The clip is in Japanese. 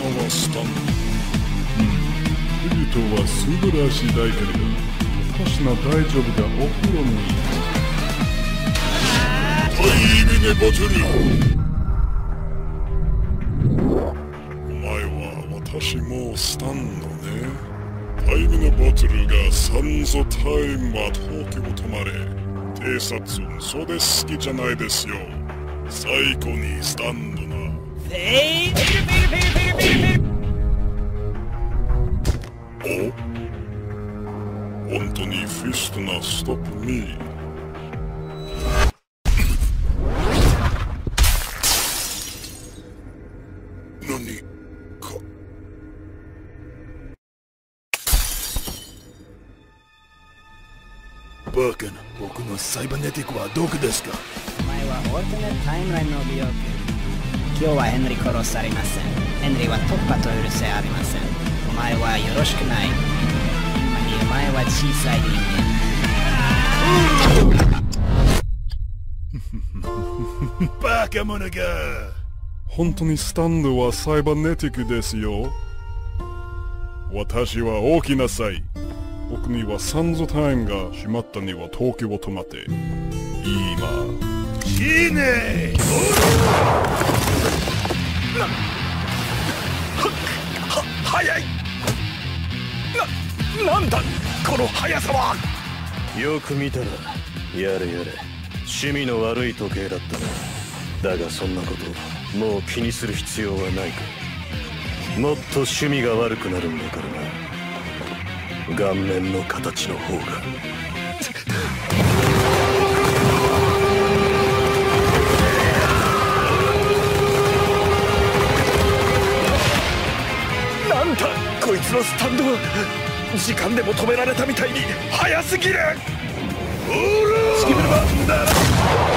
のスタンド。ビルトは素晴らしいだけれど、私の大丈夫だ。お風呂に。はいミネボトル。お前は私もスタンドね。タイムのボトルが酸素タイムは東京止まれ。偵察それ好きじゃないですよ。最高にスタンドな。お、本当にフィストなストップミー。何かバカな。僕のサイバネティックはどこですか。 お前はオルテネタイムラインの美容区。今日はヘンリー殺されません。ヘンリーは突破と許せありません。お前はよろしくない。今にお前は小さい人間。 バカ者が。本当にスタンドはサイバネティックですよ。私は大きなさい。僕には酸素タイムが閉まったには東京を止まって。今。いいね。速い。なんだこの速さは。 よく見たらやれやれ趣味の悪い時計だったな。だがそんなこともう気にする必要はないか。もっと趣味が悪くなるんだからな。顔面の形の方が。 なんだこいつのスタンドは。時間でも止められたみたいに速すぎる。オーラースキブルバンだ。